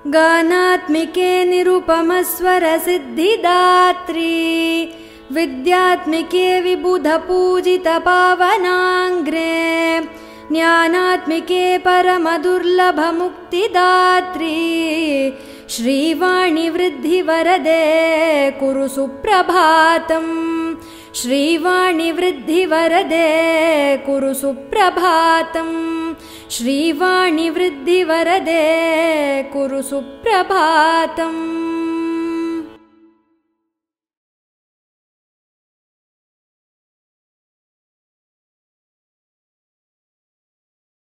गानात्मिके निरुपमस्वरसिद्धिदात्री विद्यात्मिके विबुधपूजितपावनाङ्ग्रे ज्ञानात्मिके परमदुर्लभमुक्तिदात्री श्रीवाणि वृद्धिवरदे कुरु सुप्रभातम् श्रीवाणि वृद्धिवरदे कुरु सुप्रभातम् श्रीवाणि वृद्धिवरदे कुरु सुप्रभातम्।